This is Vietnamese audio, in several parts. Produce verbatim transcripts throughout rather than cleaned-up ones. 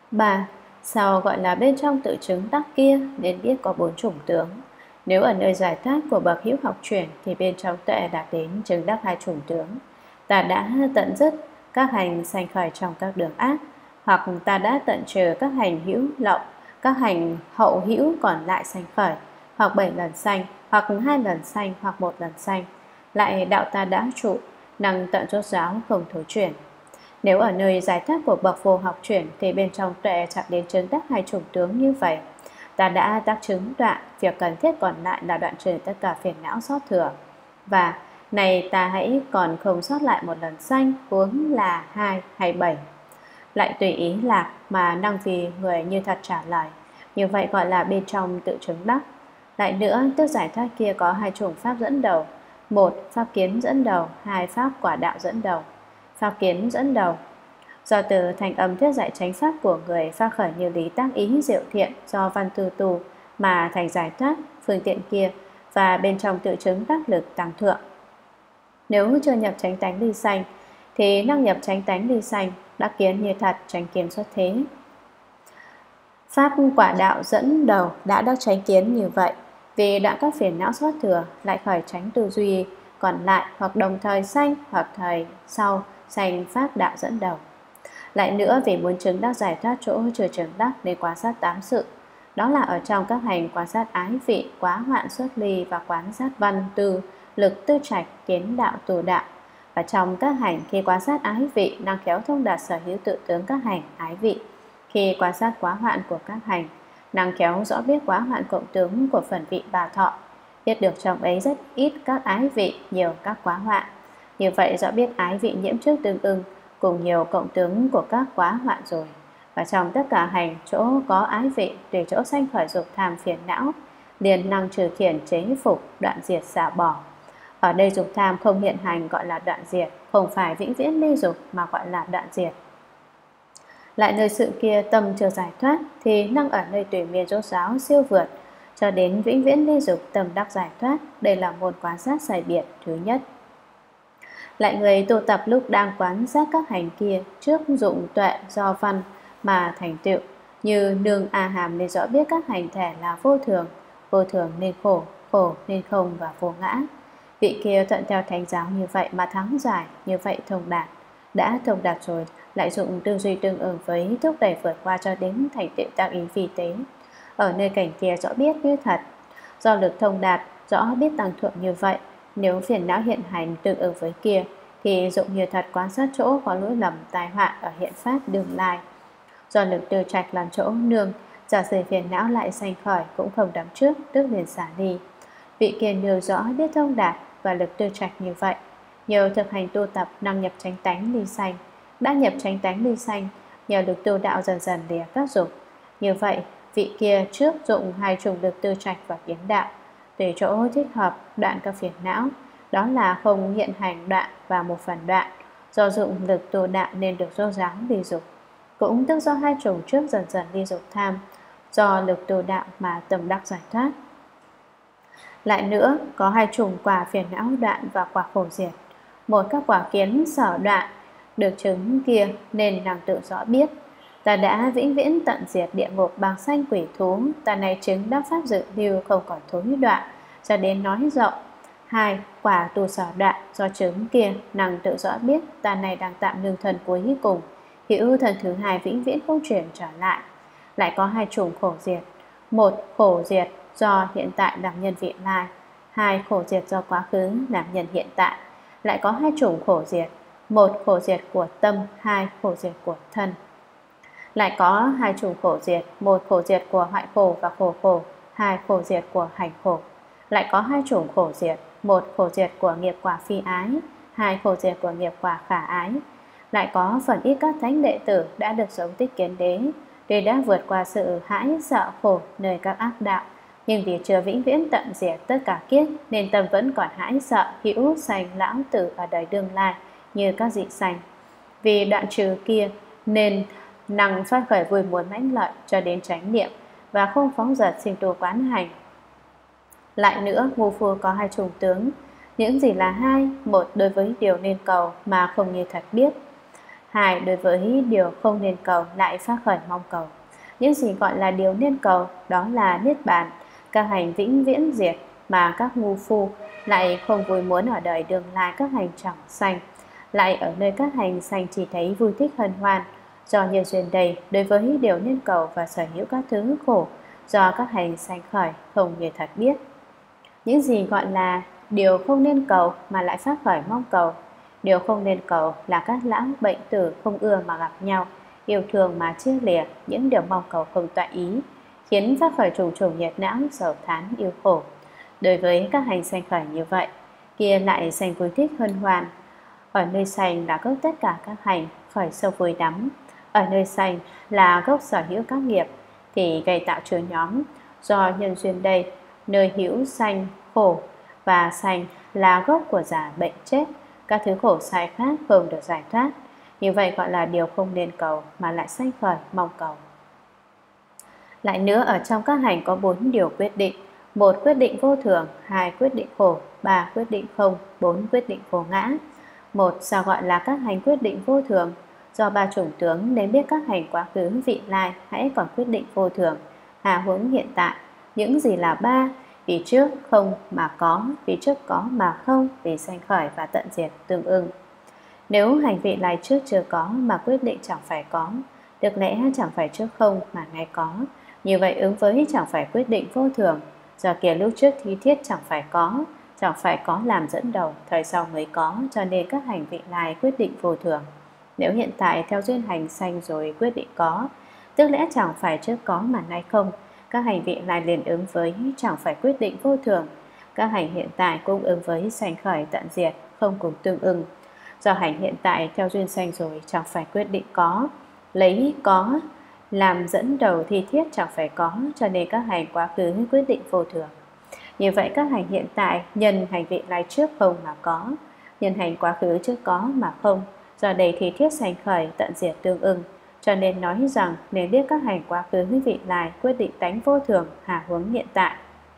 Ba. Sao gọi là bên trong tự chứng đắc kia nên biết có bốn chủng tướng. Nếu ở nơi giải thoát của bậc hữu học chuyển thì bên trong tuệ đạt đến chứng đắc hai chủng tướng. Ta đã tận dứt các hành sanh khởi trong các đường ác, hoặc ta đã tận trừ các hành hữu lậu, các hành hậu hữu còn lại sanh khởi, hoặc bảy lần sanh, hoặc hai lần sanh, hoặc một lần sanh. Lại đạo ta đã trụ, năng tận rốt ráo không thối chuyển. Nếu ở nơi giải thoát của bậc vô học chuyển thì bên trong tuệ chạm đến chứng đắc hai chủng tướng như vậy. Ta đã tác chứng đoạn, việc cần thiết còn lại là đoạn trừ tất cả phiền não sót thừa. Và này ta hãy còn không sót lại một lần sanh, huống là hai hay bảy. Lại tùy ý lạc mà năng vì người như thật trả lời. Như vậy gọi là bên trong tự chứng đắc. Lại nữa, tức giải thoát kia có hai chủng pháp dẫn đầu. Một, pháp kiến dẫn đầu. Hai, pháp quả đạo dẫn đầu. Pháp kiến dẫn đầu. Do từ thành âm thuyết dạy chánh pháp của người phát khởi như lý tác ý diệu thiện do văn tư tù mà thành giải thoát phương tiện kia, và bên trong tự chứng đắc lực tăng thượng. Nếu chưa nhập chánh tánh ly sanh thì năng nhập chánh tánh ly sanh, đắc kiến như thật, chánh kiến xuất thế. Pháp quả đạo dẫn đầu đã đắc chánh kiến như vậy, vì đã các phiền não sót thừa lại khởi chánh tư duy còn lại, hoặc đồng thời sanh hoặc thời sau sanh pháp đạo dẫn đầu. Lại nữa, vì muốn chứng đắc giải thoát chỗ trừ chứng đắc nên quan sát tám sự. Đó là ở trong các hành quan sát ái vị, quá hoạn xuất ly và quan sát văn tư, lực tư trạch, kiến đạo tù đạo. Và trong các hành khi quan sát ái vị, năng khéo thông đạt sở hữu tự tướng các hành ái vị. Khi quan sát quá hoạn của các hành, năng khéo rõ biết quá hoạn cộng tướng của phần vị bà thọ. Biết được trong ấy rất ít các ái vị, nhiều các quá hoạn. Như vậy rõ biết ái vị nhiễm trước tương ưng cùng nhiều cộng tướng của các quá hoạn rồi. Và trong tất cả hành chỗ có ái vị, tùy chỗ sanh khởi dục tham phiền não, liền năng trừ khiển chế phục, đoạn diệt xả bỏ. Ở đây dục tham không hiện hành gọi là đoạn diệt, không phải vĩnh viễn ly dục mà gọi là đoạn diệt. Lại nơi sự kia tâm chưa giải thoát thì năng ở nơi tùy miên rốt ráo siêu vượt cho đến vĩnh viễn ly dục tâm đắc giải thoát. Đây là môn quan sát sai biệt thứ nhất. Lại người tu tập lúc đang quan sát các hành kia trước dụng tuệ do văn mà thành tựu, như nương A Hàm nên rõ biết các hành thể là vô thường, vô thường nên khổ, khổ nên không và vô ngã. Vị kia thuận theo thánh giáo như vậy mà thắng giải, như vậy thông đạt. Đã thông đạt rồi, lại dụng tư duy tương ứng với thúc đẩy vượt qua cho đến thành tựu tác ý vi tế. Ở nơi cảnh kia rõ biết như thật, do lực thông đạt, rõ biết tăng thượng như vậy. Nếu phiền não hiện hành tương ứng với kia, thì dụng như thật quan sát chỗ có lỗi lầm tai họa ở hiện pháp đường lai. Do lực tư trạch làm chỗ nương, giả sử phiền não lại sanh khởi cũng không đắm trước, tức liền xả đi. Vị kia nêu rõ biết thông đạt và lực tư trạch như vậy, nhờ thực hành tu tập năng nhập chánh tánh ly sanh. Đã nhập chánh tánh ly sanh, nhờ lực tu đạo dần dần lìa các dục. Như vậy, vị kia trước dụng hai chủng lực tư trạch và kiến đạo, tùy chỗ thích hợp đoạn các phiền não. Đó là không hiện hành đoạn và một phần đoạn. Do dụng lực tu đạo nên được rốt ráo ly dục. Cũng tức do hai chủng trước dần dần ly dục tham, do lực tu đạo mà tâm đắc giải thoát. Lại nữa, có hai chủng quả phiền não đoạn và quả khổ diệt. Một các quả kiến sở đoạn được chứng kia nên năng tự rõ biết. Ta đã vĩnh viễn tận diệt địa ngục bàng sanh quỷ thú, ta này chứng đắc pháp dự lưu không còn thối đoạn, cho đến nói rộng. Hai, quả tu sở đoạn do chứng kia năng tự rõ biết, ta này đang tạm ngưng thần cuối cùng, hữu thần thứ hai vĩnh viễn không chuyển trở lại. Lại có hai chủng khổ diệt. Một, khổ diệt do hiện tại làm nhân vị lai. Hai, khổ diệt do quá khứ làm nhân hiện tại. Lại có hai chủng khổ diệt. Một, khổ diệt của tâm. Hai, khổ diệt của thân. Lại có hai chủng khổ diệt. Một, khổ diệt của hoại khổ và khổ khổ. Hai, khổ diệt của hành khổ. Lại có hai chủng khổ diệt. Một, khổ diệt của nghiệp quả phi ái. Hai, khổ diệt của nghiệp quả khả ái. Lại có phần ít các thánh đệ tử đã được sống tích kiến đế, để đã vượt qua sự hãi sợ khổ nơi các ác đạo, nhưng vì chưa vĩnh viễn tận diệt tất cả kiết nên tâm vẫn còn hãi sợ hữu sanh lão tử ở đời đương lai như các dị sanh. Vì đoạn trừ kia nên năng phát khởi vui muốn mãnh lợi cho đến chánh niệm và không phóng dật sinh tu quán hành. Lại nữa, ngu phu có hai chủng tướng. Những gì là hai? Một, đối với điều nên cầu mà không như thật biết. Hai, đối với điều không nên cầu lại phát khởi mong cầu. Những gì gọi là điều nên cầu đó là niết bàn, các hành vĩnh viễn diệt mà các ngu phu lại không vui muốn ở đời đương lai các hành chẳng sanh, lại ở nơi các hành sanh chỉ thấy vui thích hân hoan. Do nhân duyên đây, đối với điều nên cầu và sở hữu các thứ khổ do các hành sanh khởi không như thật biết. Những gì gọi là điều không nên cầu mà lại phát khởi mong cầu. Điều không nên cầu là các lão bệnh tử không ưa mà gặp nhau, yêu thương mà chia lìa, những điều mong cầu không tọa ý, khiến phát khởi trùng trùng nhiệt não, sầu thán, yêu khổ. Đối với các hành sanh khởi như vậy, kia lại sanh vui thích hân hoan. Ở nơi sanh là gốc tất cả các hành khởi sâu vui đắm. Ở nơi sanh là gốc sở hữu các nghiệp thì gây tạo chứa nhóm. Do nhân duyên đây, nơi hữu sanh khổ và sanh là gốc của giả bệnh chết, các thứ khổ sai khác không được giải thoát. Như vậy gọi là điều không nên cầu mà lại sanh khởi mong cầu. Lại nữa, ở trong các hành có bốn điều quyết định: một quyết định vô thường, hai quyết định khổ, ba quyết định không, bốn quyết định vô ngã. Một, sao gọi là các hành quyết định vô thường? Do ba chủng tướng nên biết các hành quá khứ vị lai hãy còn quyết định vô thường, hà huống hiện tại. Những gì là ba? Vì trước không mà có, vì trước có mà không, vì sanh khởi và tận diệt tương ưng. Nếu hành vị lai trước chưa có mà quyết định chẳng phải có, được lẽ chẳng phải trước không mà nay có. Như vậy ứng với chẳng phải quyết định vô thường. Do kia lúc trước thi thiết chẳng phải có, chẳng phải có làm dẫn đầu, thời sau mới có, cho nên các hành vị lai quyết định vô thường. Nếu hiện tại theo duyên hành sanh rồi quyết định có, tức lẽ chẳng phải trước có mà nay không, các hành vị lai liền ứng với chẳng phải quyết định vô thường. Các hành hiện tại cũng ứng với sanh khởi tận diệt, không cùng tương ưng. Do hành hiện tại theo duyên sanh rồi chẳng phải quyết định có, lấy có làm dẫn đầu thi thiết chẳng phải có, cho nên các hành quá khứ quyết định vô thường. Như vậy các hành hiện tại nhân hành vị lai trước không mà có, nhân hành quá khứ trước có mà không, do đây thì thiết sanh khởi tận diệt tương ưng. Cho nên nói rằng nên biết các hành quá khứ vị lai quyết định tánh vô thường, hà huống hiện tại.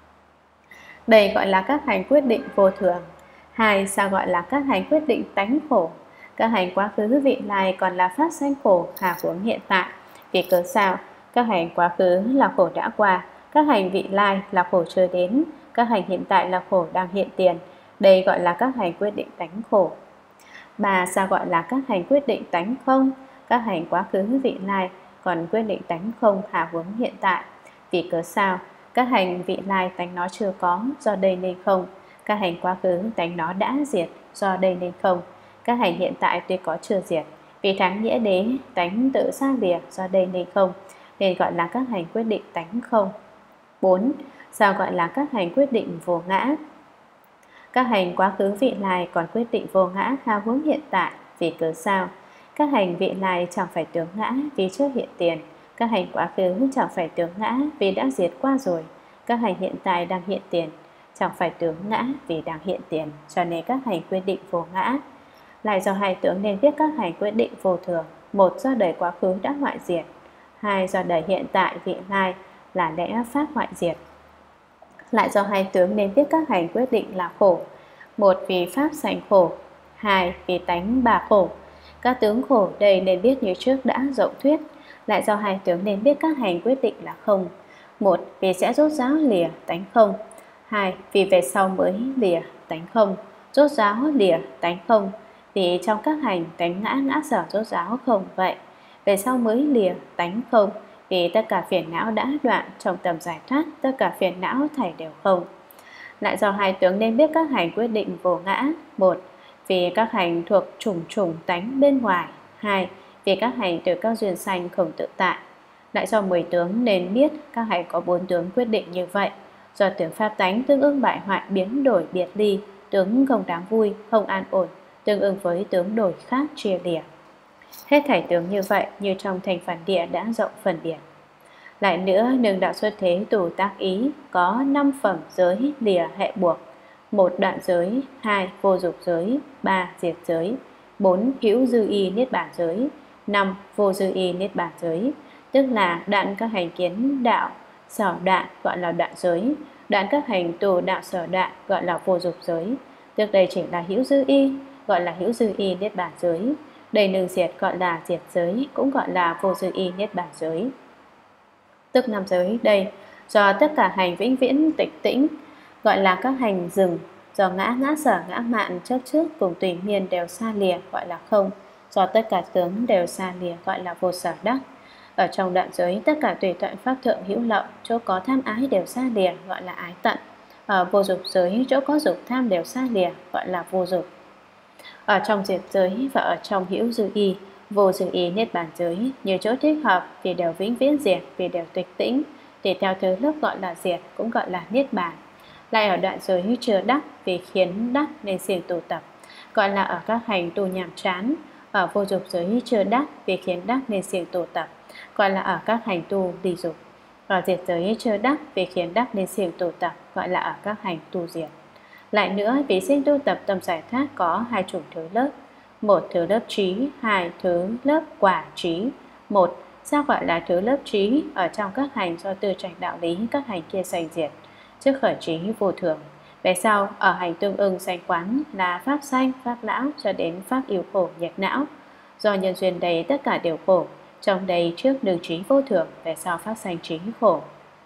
Đây gọi là các hành quyết định vô thường. Hai, sao gọi là các hành quyết định tánh khổ? Các hành quá khứ vị lai còn là phát sanh khổ, hà huống hiện tại. Vì cớ sao? Các hành quá khứ là khổ đã qua, các hành vị lai là khổ chưa đến, các hành hiện tại là khổ đang hiện tiền. Đây gọi là các hành quyết định tánh khổ. Ba, sao gọi là các hành quyết định tánh không? Các hành quá khứ vị lai còn quyết định tánh không, hà huống hiện tại. Vì cớ sao? Các hành vị lai tánh nó chưa có, do đây nên không. Các hành quá khứ tánh nó đã diệt, do đây nên không. Các hành hiện tại tuy có chưa diệt, vì thắng nghĩa đế tánh tự xa lìa, do đây nên không, nên gọi là các hành quyết định tánh không. Bốn, sao gọi là các hành quyết định vô ngã? Các hành quá khứ vị lai còn quyết định vô ngã, hà huống hiện tại. Vì cớ sao? Các hành vị lai chẳng phải tướng ngã vì chưa hiện tiền, các hành quá khứ chẳng phải tướng ngã vì đã diệt qua rồi, các hành hiện tại đang hiện tiền chẳng phải tướng ngã vì đang hiện tiền, cho nên các hành quyết định vô ngã. Lại do hai tướng nên biết các hành quyết định vô thường: một, do đời quá khứ đã hoại diệt; hai, do đời hiện tại vị lai là lẽ pháp hoại diệt. Lại do hai tướng nên biết các hành quyết định là khổ: một, vì pháp sanh khổ; hai, vì tánh bà khổ. Các tướng khổ đây nên biết như trước đã rộng thuyết. Lại do hai tướng nên biết các hành quyết định là không: một, vì sẽ rốt ráo lìa tánh không; hai, vì về sau mới lìa tánh không. Rốt ráo lìa tánh không vì trong các hành tánh ngã ngã sở rốt ráo không vậy. Về sau mới lìa tánh không vì tất cả phiền não đã đoạn, trong tầm giải thoát tất cả phiền não thảy đều không. Lại do hai tướng nên biết các hành quyết định vô ngã: một, vì các hành thuộc chủng chủng tánh bên ngoài; hai, vì các hành từ các duyên sanh không tự tại. Lại do mười tướng nên biết các hành có bốn tướng quyết định như vậy: do tướng pháp tánh tương ưng bại hoại biến đổi biệt ly, tướng không đáng vui, không an ổn, tương ưng với tướng đổi khác chia lìa. Hết thảy tướng như vậy như trong thành phản địa đã rộng phần biệt. Lại nữa, nương đạo xuất thế tù tác ý có năm phẩm giới lìa hệ buộc: một, đoạn giới; hai, vô dục giới; ba, diệt giới; bốn, hữu dư y niết bản giới; năm, vô dư y niết bản giới. Tức là đoạn các hành kiến đạo sở đoạn gọi là đoạn giới, đoạn các hành tù đạo sở đoạn gọi là vô dục giới. Tức đây chỉ là hữu dư y, gọi là hữu dư y niết bản giới. Đây nương diệt gọi là diệt giới, cũng gọi là vô dư y niết bàn giới. Tức năm giới đây do tất cả hành vĩnh viễn tịch tĩnh, gọi là các hành dừng. Do ngã, ngã sở, ngã mạn, chấp trước cùng tùy miên đều xa lìa, gọi là không. Do tất cả tướng đều xa lìa, gọi là vô sở đắc. Ở trong đoạn giới, tất cả tùy thuận pháp thượng hữu lậu, chỗ có tham ái đều xa lìa, gọi là ái tận. Ở vô dục giới, chỗ có dục tham đều xa lìa, gọi là vô dục. Ở trong diệt giới và ở trong hữu dư y, vô dư y niết bàn giới, nhiều chỗ thích hợp vì đều vĩnh viễn diệt, vì đều tịch tĩnh, thì theo thứ lớp gọi là diệt, cũng gọi là niết bàn. Lại ở đoạn giới chưa đắc, vì khiến đắc nên siêng tu tập, gọi là ở các hành tu nhàm chán. Ở vô dục giới chưa đắc, vì khiến đắc nên siêng tu tập, gọi là ở các hành tu ly dục. Ở diệt giới chưa đắc, vì khiến đắc nên siêng tu tập, gọi là ở các hành tu diệt. Lại nữa, vì siêng tu tập tâm giải thoát có hai chủng thứ lớp: một thứ lớp trí, hai thứ lớp quả trí. Một, sao gọi là thứ lớp trí? Ở trong các hành do tư trạch đạo lý, các hành kia sanh diệt, trước khởi trí vô thường. Về sau, ở hành tương ưng sanh quán là pháp sanh, pháp lão cho đến pháp yêu khổ nhiệt não. Do nhân duyên đầy tất cả đều khổ, trong đây trước đường trí vô thường, về sau pháp sanh trí khổ.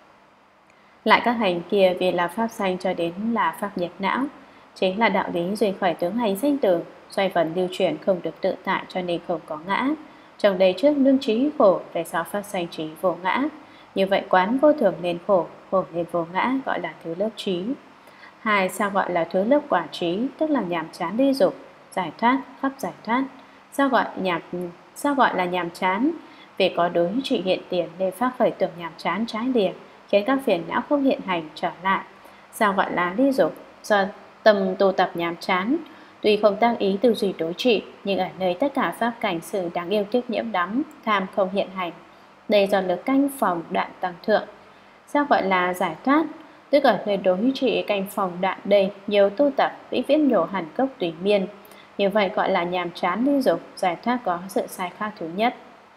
Lại các hành kia vì là pháp sanh cho đến là pháp nhiệt não, chính là đạo lý duy khởi tướng hành sinh tử, xoay vần lưu chuyển không được tự tại cho nên không có ngã. Trong đây trước nương trí khổ, về sau pháp sanh trí vô ngã. Như vậy quán vô thường nên khổ, khổ nên vô ngã, gọi là thứ lớp trí. Hai, sao gọi là thứ lớp quả trí? Tức là nhàm chán ly dục, giải thoát, khắp giải thoát. Sao gọi nhàm sao gọi là nhàm chán? Vì có đối trị hiện tiền nên pháp khởi tưởng nhàm chán trái lìa, khiến các phiền não không hiện hành trở lại. Sao gọi là ly dục? Do tâm tu tập nhàm chán, tuy không tác ý tư duy đối trị, nhưng ở nơi tất cả pháp cảnh sự đáng yêu tiếc nhiễm đắm, tham không hiện hành. Đây do lực canh phòng đoạn tăng thượng. Sao gọi là giải thoát? Tức ở nơi đối trị canh phòng đoạn đây nhiều tu tập vĩnh viễn nhổ hẳn cốc tùy miên. Như vậy gọi là nhàm chán ly dục, giải thoát có sự sai khác thứ nhất.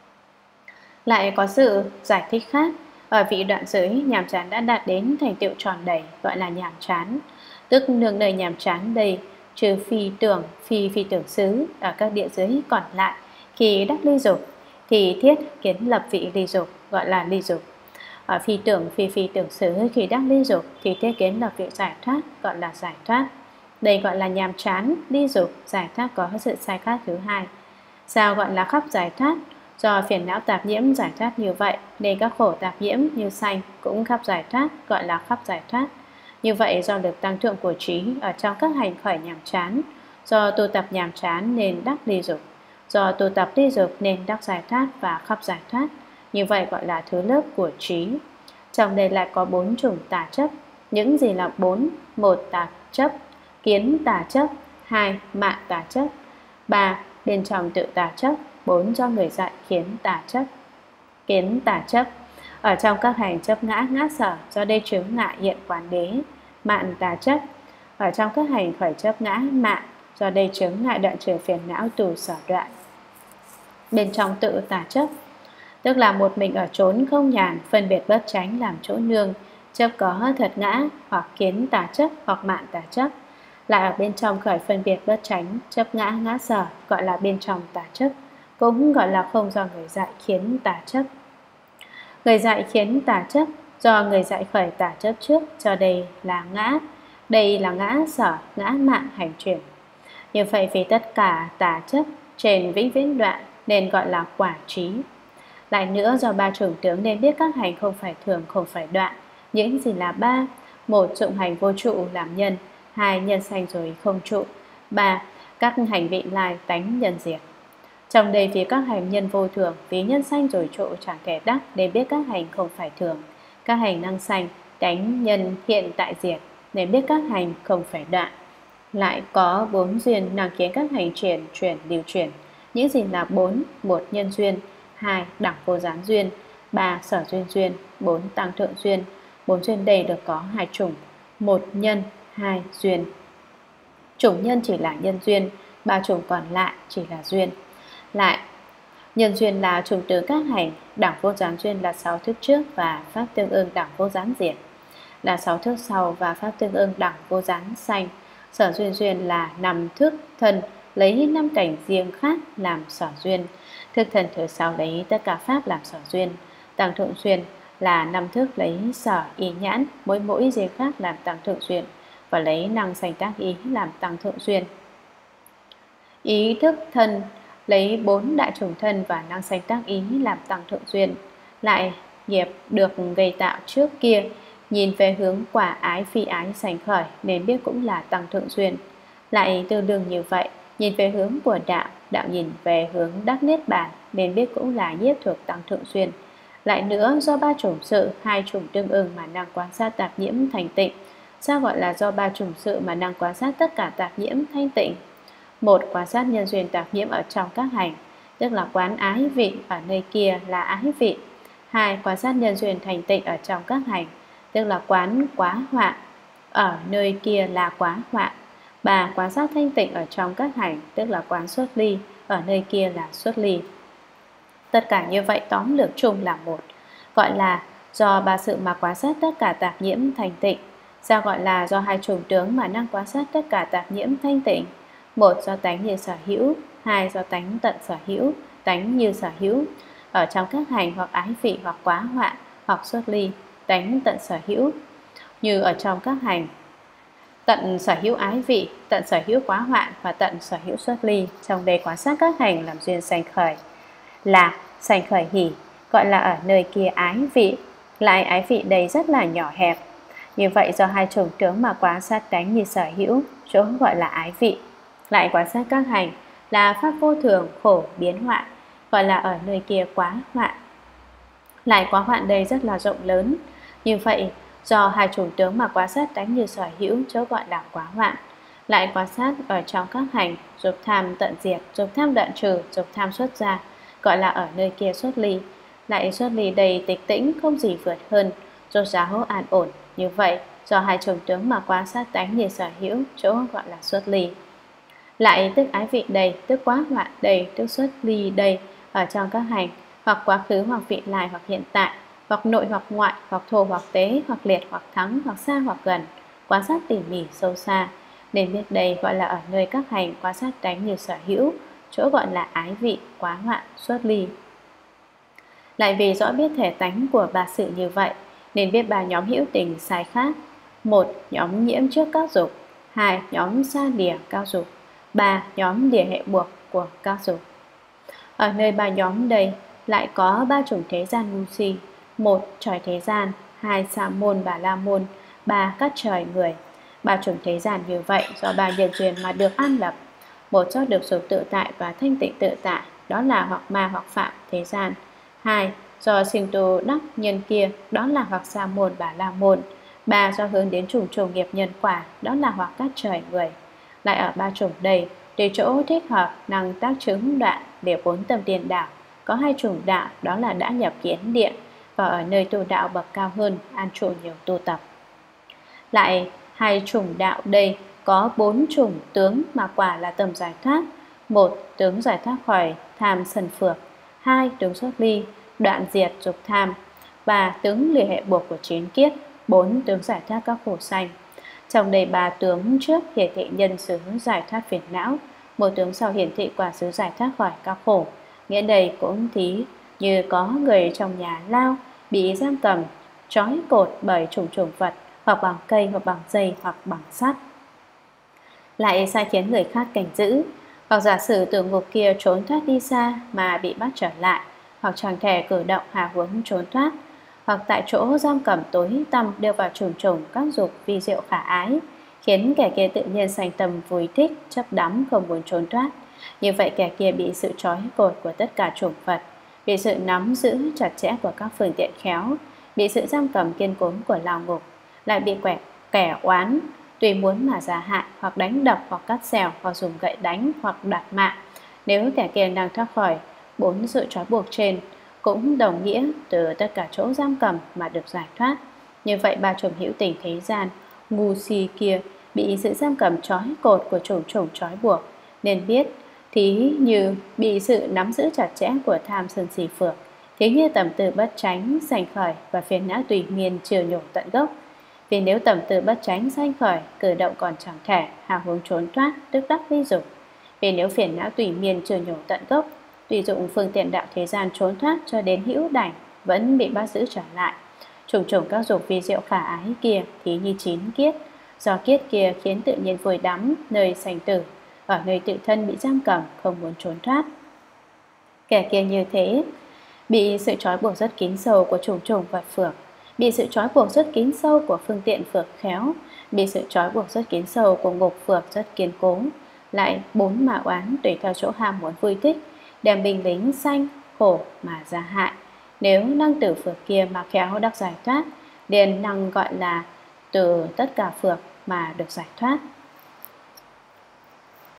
Lại có sự giải thích khác. Ở vị đoạn giới, nhàm chán đã đạt đến thành tựu tròn đầy, gọi là nhàm chán. Tức nương nơi nhàm chán đây, trừ phi tưởng, phi phi tưởng xứ, ở các địa giới còn lại, khi đắc ly dục, thì thiết kiến lập vị ly dục, gọi là ly dục. Ở phi tưởng, phi phi tưởng xứ, khi đắc ly dục, thì thiết kiến lập vị giải thoát, gọi là giải thoát. Đây gọi là nhàm chán, ly dục, giải thoát có sự sai khác thứ hai. Sao gọi là khắp giải thoát? Do phiền não tạp nhiễm giải thoát như vậy, nên các khổ tạp nhiễm như sanh cũng khắp giải thoát, gọi là khắp giải thoát. Như vậy do lực tăng thượng của trí ở trong các hành khởi nhàm chán, do tu tập nhàm chán nên đắc ly dục, do tu tập ly dục nên đắc giải thoát và khắp giải thoát. Như vậy gọi là thứ lớp của trí. Trong đây lại có bốn chủng tà chấp. Những gì là bốn? Một, tà chấp, kiến tà chấp. Hai, mạng tà chấp. Ba, bên trong tự tà chấp. Bốn, do người dạy khiến tà chấp. Kiến tà chấp ở trong các hành chấp ngã, ngã sở, do đây chứng ngại hiện quán đế. Mạn tà chấp ở trong các hành khởi chấp ngã, mạn, do đây chứng ngại đoạn trừ phiền não tù sở đoạn. Bên trong tự tà chấp tức là một mình ở trốn không nhàn, phân biệt bất chánh làm chỗ nương, chấp có thật ngã, hoặc kiến tà chấp, hoặc mạn tà chấp. Lại ở bên trong khởi phân biệt bất chánh, chấp ngã, ngã sở, gọi là bên trong tà chấp, cũng gọi là không do người dạy khiến tà chấp. Người dạy khiến tà chấp, do người dạy khởi tà chấp trước, cho đây là ngã. Đây là ngã sở, ngã mạn hành chuyển. Như vậy vì tất cả tà chấp trên vĩnh viễn đoạn nên gọi là quả trí. Lại nữa do ba chủng tướng nên biết các hành không phải thường, không phải đoạn. Những gì là ba? Một, dụng hành vô trụ làm nhân. Hai, nhân sanh rồi không trụ. Ba, các hành vị lai tánh nhân diệt. Trong đây vì các hành nhân vô thường, vì nhân sanh rồi trụ chẳng thể đắc, nên biết các hành không phải thường. Các hành năng sanh, tánh nhân hiện tại diệt, nên biết các hành không phải đoạn. Lại có bốn duyên năng khiến các hành chuyển, chuyển, lưu chuyển. Những gì là bốn? Một, nhân duyên. Hai, đẳng vô gián duyên. Ba, sở duyên duyên. Bốn, tăng thượng duyên. Bốn duyên đây được có hai chủng. Một, nhân. Hai, duyên. Chủng nhân chỉ là nhân duyên, ba chủng còn lại chỉ là duyên. Lại, nhân duyên là chủng từ các hành, đẳng vô gián duyên là sáu thức trước và pháp tương ưng đẳng vô gián diệt là sáu thức sau và pháp tương ưng đẳng vô gián sanh. Sở duyên duyên là năm thức thân lấy năm cảnh riêng khác làm sở duyên. Thức thần thứ sáu lấy tất cả pháp làm sở duyên. Tăng thượng duyên là năm thức lấy sở ý nhãn, mỗi mỗi riêng khác làm tăng thượng duyên, và lấy năng sanh tác ý làm tăng thượng duyên. Ý thức thân lấy bốn đại chủng thân và năng sanh tác ý làm tăng thượng duyên. Lại nghiệp được gây tạo trước kia nhìn về hướng quả ái phi ái sanh khởi nên biết cũng là tăng thượng duyên. Lại tương đương như vậy, nhìn về hướng của đạo, đạo nhìn về hướng đắc niết bàn nên biết cũng là nhiếp thuộc tăng thượng duyên. Lại nữa, do ba chủng sự, hai chủng tương ưng mà năng quan sát tạp nhiễm thành tịnh. Sao gọi là do ba chủng sự mà năng quan sát tất cả tạp nhiễm thanh tịnh? Một, quan sát nhân duyên tạp nhiễm ở trong các hành, tức là quán ái vị ở nơi kia là ái vị. Hai, quan sát nhân duyên thành tịnh ở trong các hành, tức là quán quá hoạn ở nơi kia là quá hoạn. Ba, quan sát thanh tịnh ở trong các hành, tức là quán xuất ly ở nơi kia là xuất ly. Tất cả như vậy tóm lược chung là một, gọi là do ba sự mà quan sát tất cả tạp nhiễm thanh tịnh. Sao gọi là do hai chủng tướng mà năng quan sát tất cả tạp nhiễm thanh tịnh? Một, do tánh như sở hữu. Hai, do tánh tận sở hữu, tánh như sở hữu. Ở trong các hành hoặc ái vị hoặc quá hoạn hoặc xuất ly, tánh tận sở hữu. Như ở trong các hành, tận sở hữu ái vị, tận sở hữu quá hoạn và tận sở hữu xuất ly. Trong đây quan sát các hành làm duyên sanh khởi là sanh khởi hỷ, gọi là ở nơi kia ái vị. Lại ái vị đây rất là nhỏ hẹp. Như vậy do hai chủng tướng mà quan sát tánh như sở hữu, chỗ gọi là ái vị. Lại quan sát các hành là pháp vô thường, khổ, biến hoạn, gọi là ở nơi kia quá hoạn. Lại quá hoạn đây rất là rộng lớn. Như vậy do hai chủng tướng mà quan sát tánh như sở hữu, chỗ gọi là quá hoạn. Lại quan sát ở trong các hành dục tham tận diệt, dục tham đoạn trừ, dục tham xuất ra, gọi là ở nơi kia xuất ly. Lại xuất ly đây tịch tĩnh, không gì vượt hơn, do giáo an ổn. Như vậy do hai chủng tướng mà quan sát tánh như sở hữu, chỗ gọi là xuất ly. Lại tức ái vị đây, tức quá hoạn đây, tức xuất ly đây ở trong các hành, hoặc quá khứ hoặc vị lai hoặc hiện tại, hoặc nội hoặc ngoại, hoặc thô hoặc tế, hoặc liệt hoặc thắng, hoặc xa hoặc gần, quan sát tỉ mỉ sâu xa, nên biết đây gọi là ở nơi các hành quan sát tánh như sở hữu, chỗ gọi là ái vị, quá hoạn, xuất ly. Lại vì rõ biết thể tánh của ba sự như vậy, nên biết ba nhóm hữu tình sai khác. Một, nhóm nhiễm trước các dục. Hai, nhóm xa đìa cao dục. Ba, nhóm đìa hệ buộc của cao dục. Ở nơi ba nhóm đây lại có ba chủng thế gian ngu si. Một, trời thế gian. Hai, sa môn bà la môn. Ba, các trời người. Ba chủng thế gian như vậy do ba nhân duyên mà được an lập. Một, do được dục tự tại và thanh tịnh tự tại, đó là hoặc ma hoặc phạm thế gian. Hai, do sinh tu đắc nhân kia, đó là hoặc sa môn bà la môn. Ba, do hướng đến chủng chủng nghiệp nhân quả, đó là hoặc các trời người. Lại ở ba chủng đây, để chỗ thích hợp năng tác chứng đoạn để bốn tâm tiền đạo, có hai chủng đạo, đó là đã nhập kiến điện và ở nơi tu đạo bậc cao hơn, an trụ nhiều tu tập. Lại hai chủng đạo đây có bốn chủng tướng mà quả là tầm giải thoát. Một, tướng giải thoát khỏi tham sân phược. Hai, tướng xuất ly, đoạn diệt dục tham. Ba, tướng lìa hệ buộc của chín kiết. Bốn, tướng giải thoát các khổ sanh. Trong đây ba tướng trước hiển thị nhân xứ giải thoát phiền não, một tướng sau hiển thị quả xứ giải thoát khỏi các khổ. Nghĩa đây cũng thí như có người trong nhà lao bị giam cầm, trói cột bởi trùng trùng vật, hoặc bằng cây, hoặc bằng dây, hoặc bằng sắt. Lại sai khiến người khác cảnh giữ, hoặc giả sử từ ngục kia trốn thoát đi xa mà bị bắt trở lại, hoặc chẳng thể cử động hào hứng trốn thoát, hoặc tại chỗ giam cầm tối tăm đưa vào trùng trùng các dục vi diệu khả ái, khiến kẻ kia tự nhiên sanh tâm vui thích, chấp đắm không muốn trốn thoát. Như vậy kẻ kia bị sự trói cột của tất cả chủng vật, bị sự nắm giữ chặt chẽ của các phương tiện khéo, bị sự giam cầm kiên cố của lao ngục, lại bị quẻ, kẻ oán tùy muốn mà giả hại, hoặc đánh đập, hoặc cắt xẻo, hoặc dùng gậy đánh, hoặc đặt mạng. Nếu kẻ kia đang thoát khỏi bốn sự trói buộc trên, cũng đồng nghĩa từ tất cả chỗ giam cầm mà được giải thoát. Như vậy ba chủng hữu tình thế gian ngu si kia bị sự giam cầm trói cột của chủng chủng trói buộc, nên biết thí như bị sự nắm giữ chặt chẽ của tham sân si phược, thí như tầm từ bất chánh sanh khởi và phiền não tùy miên chưa nhổ tận gốc. Vì nếu tầm từ bất chánh sanh khởi, cử động còn chẳng thể, hào hứng trốn thoát, tức đắc vi dục. Vì nếu phiền não tùy miên chưa nhổ tận gốc, tùy dụng phương tiện đạo thế gian trốn thoát cho đến hữu đảnh, vẫn bị bắt giữ trở lại. Trùng trùng các dục vi diệu khả ái kia thì như chín kiết, do kiết kia khiến tự nhiên vùi đắm nơi sanh tử, ở nơi tự thân bị giam cầm, không muốn trốn thoát. Kẻ kia như thế, bị sự trói buộc rất kín sâu của trùng trùng vật phược, bị sự trói buộc rất kín sâu của phương tiện phược khéo, bị sự trói buộc rất kín sâu của ngục phược rất kiên cố, lại bốn mà oán tùy theo chỗ ham muốn vui thích, đem binh lính sanh khổ mà ra hại. Nếu năng tử phược kia mà khéo đắc giải thoát, liền năng gọi là từ tất cả phược mà được giải thoát.